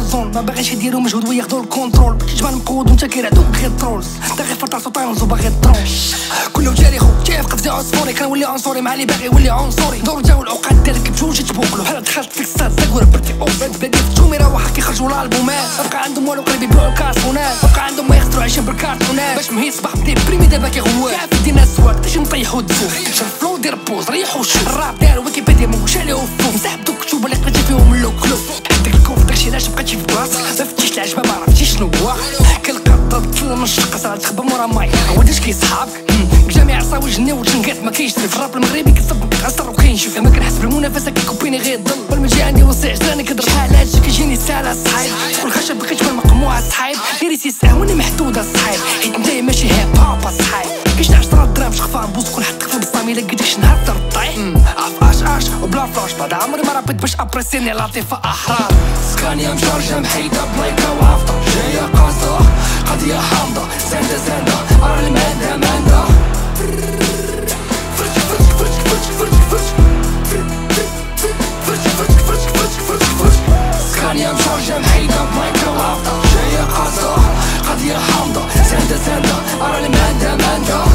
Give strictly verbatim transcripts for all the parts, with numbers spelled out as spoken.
زون ما باغيش يديروا مجهود وياخدوا الكونترول كتجبان مقود وانت كيرعدوك غير ترولز دا غير فرطاس وطايونز وباغي ترونش كله جاري خو جاي في قفزه عصفوري كنولي عنصري مع اللي باغي يولي عنصري دور جاو العقاد ديالك بجوج تبوكلو بحال دخلت فيك ستاد زاكور برتي اوفنت بلادي في التوميره واحد كيخرجوا الالبومات بقى عندهم والو قلبي يبيعوا الكارتونات بقى عندهم ما يخسروا عايشين بالكارتونات باش مهيس صباح بدي بريمي دابا كيغوات كاع في دينا السواد باش نطيحو الدفوف شرف فلو دير بوز ريحو شوف الراب دار ويكيبيديا موش عليه وفوف مسح دوك كتوبه اللي قريتي فيهم اللوكلو داك الكوف داكشي علاش بقيتي في براسك ما فتيش العجبه ما عرفتيش شنو هو كنلقى الضرب من الشقه صرا تخبى مورا مايك هو داش كيصحابك جامع عصاوي جني وتنقات ما كاينش في الراب المغربي كتصب كتعصر وكينشوف ما كنحس بالمنافسه كيكوبيني غير الظل قبل ما جي عندي وصي عجلاني كضرب شحال هادشي كيجيني ساهل الصحايب شكون خشب بقيت بالمقموعه الصحايب غير تيساهموني محدوده الصحايب حيت نتايا ماشي هيب هوب الصحايب كاش عشرة دراهم شخفان بوز كون حطك في البصامي الا قديش نهار طيح عف اش اش وبلا فلاش بعد عمري ما رابط باش ابريسيني لطيفه احرار سكانيا مشارجه محيده بلايكه وعافطه جايه قاصده قضيه حامضه زنده زنده ارى الماده مانده سكانيا مشارجه محيده بلايكه وعافطه جايه قاصده قضيه حامضه زنده زنده ارى الماده مانده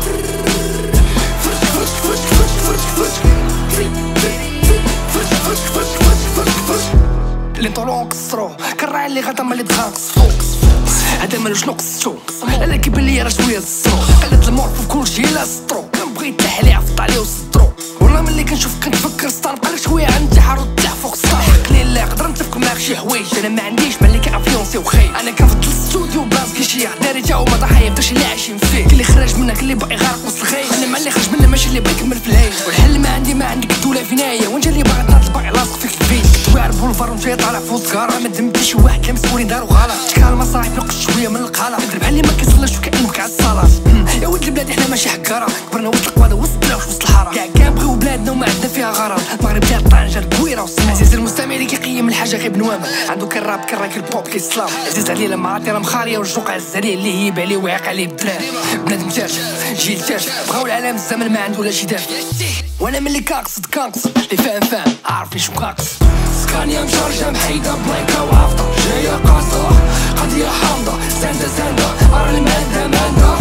اللي نطولو نقصرو كالراعي اللي غدا ملي دغا قصفو هدا مالوش نقصتو لا كيبان ليا راه شويه الزرو قلت المورف في كلشي لا سطرو كنبغي يتلاح عليه عفط عليه وسطرو والله ملي كنشوف كنتفكر سطر بقالك شويه عندي حارو تاع فوق السطر حقني لا نقدر نتفق معاك شي حوايج انا ما عنديش ملي كانفلونسي وخاي انا كنفضل الاستوديو بلاص كيشي داري تا هما ضحايا داكشي اللي عايشين فيه اللي خرج منك اللي باغي غارق وسط الخاي انا مع اللي خرج منه ماشي اللي باغي يكمل في الهاي والحل ما عندي ما عندك الدوله فينايا وانت اللي باغي تناض باغي لاصق فيك الفيل توعر بولفار وانت طالع في وسط كارا ما ذنبتي شي واحد لا مسؤولين دارو غلط شكال المصايب نقص شويه من القلق كدير بحال اللي ما كيصلاش وكانك على الصلاه يا ولد البلاد حنا ماشي حكاره كبرنا وسط القواده وسط البلا وسط الحاره كاع كنبغيو بلادنا وما عندنا فيها غرض المغرب ديال طنجه الكويره والصمام عزيز المستمع اللي كيقيم الحاجه غير بنوامه عنده كالراب كالراك البوب كيسلام عزيز عليه لما عاطي راه مخاريه والجوق عز عليه اللي هيب عليه ويعيق عليه بالدراري بنادم تاج جيل تاج بغاو العالم الزمن ما عنده لا جدال وانا ملي كنقصد كنقصد اللي فاهم فاهم عارف شنو كنقصد سكانيا مشارجه محيده بلايكه وعافطه جايه قاصده قضيه حامضه زنده زنده ارى الماده ماده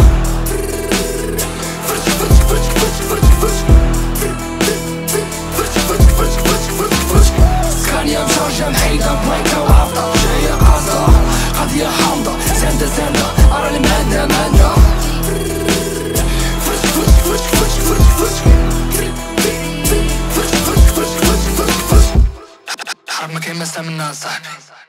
سكانيا مشارجه محيده بلايكه وعافطه جايه قاصده قضيه حامضه زنده زنده ارى الماده ماده حرب ما كاين ما منها صاحبي